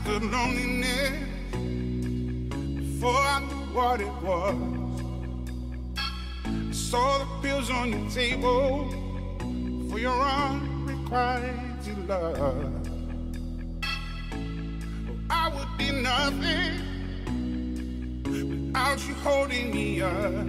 understood loneliness before I knew what it was. I saw the pills on your table for your unrequited love. Oh, I would be nothing without you holding me up.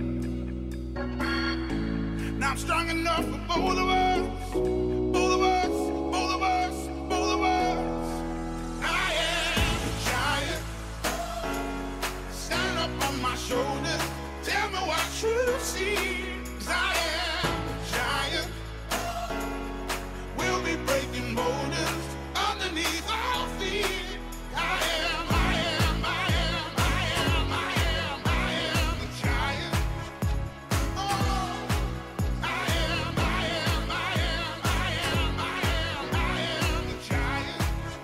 Now I'm strong enough for both of us, both of us, both of us, both of us. I am a giant. Stand up on my shoulders. Tell me what you see. 'Cause I am a giant. We'll be breaking boulders underneath our feet. I am, I am, I am, I am, I am, I am a giant. Oh, I am, I am, I am, I am, I am, I am a giant.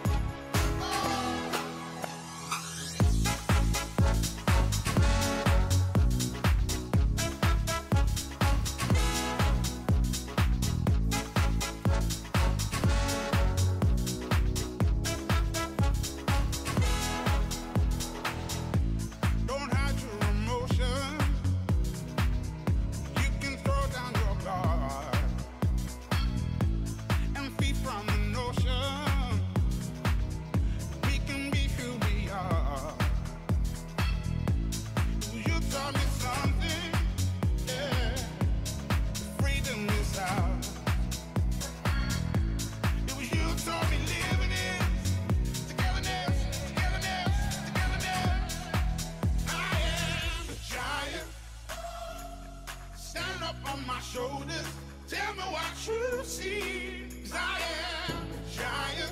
Don't hide your emotions. You can throw down your guard and feed from the notion we can be who we are. You taught me something, yeah. Freedom is out. It was you taught me living is togetherness, togetherness, togetherness. I am a giant. Stand up on my shoulders. Tell me what you see. 'Cause I am a giant.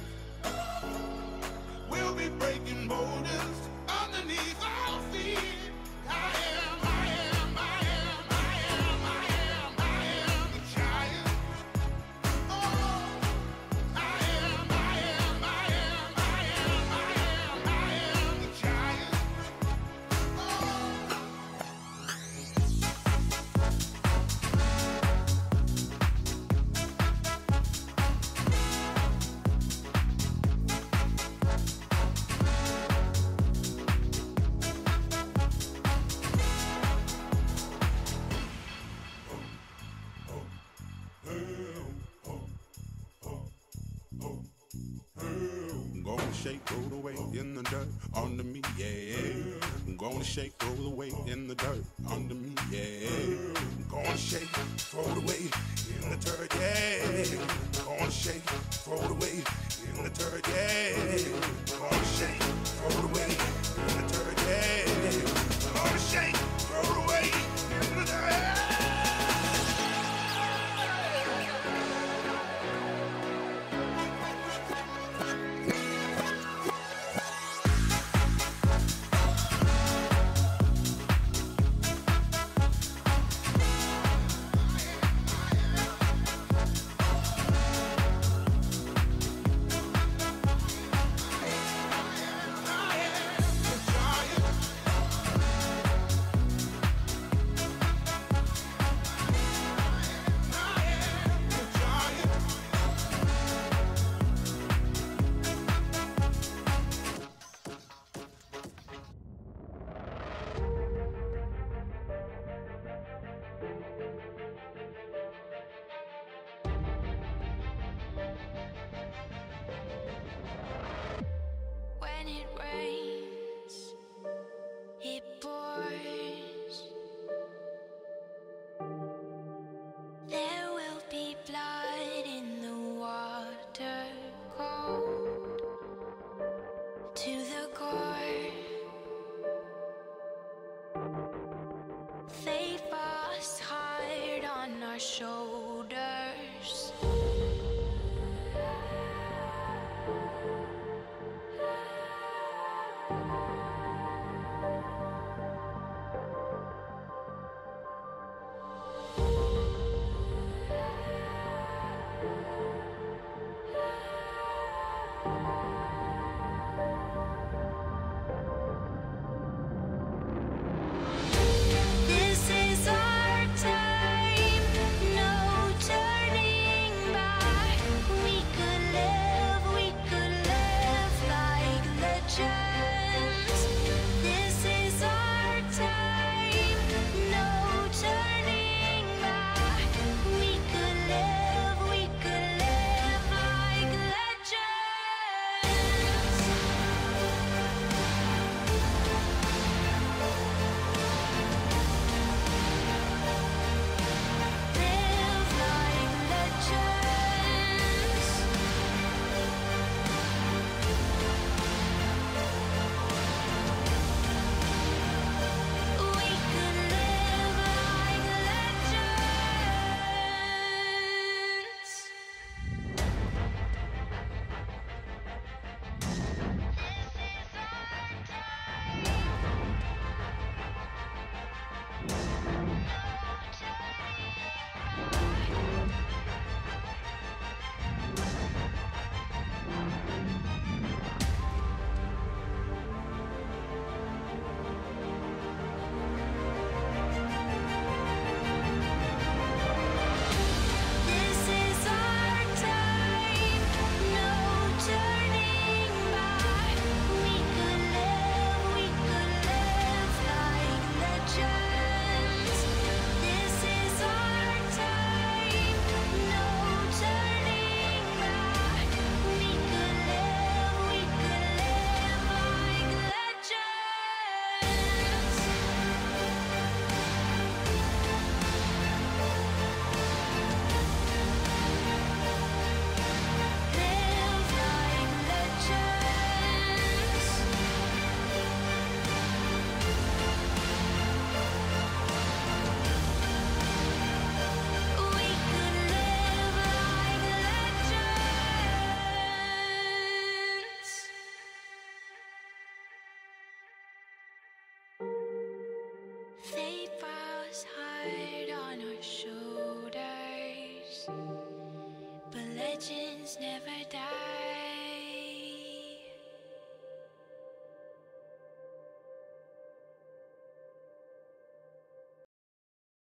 We'll be breaking boulders underneath our feet. I am, I am, I am, I am, I am, I am a giant. Oh, I am, I am, I am, I am, I am, I am a giant. I'm gonna shake, roll away in the dirt under me, yeah. I'm gonna shake, roll away in the dirt under me, yeah. I'm gonna shake, throw it away in the dirt, yeah. I'm gonna shake, throw it away in the dirt, yeah. I'm gonna shake, throw it away in the dirt, yeah. I'm gonna shake, throw it away in the dirt. I am a giant. on our shoulders. But legends never die.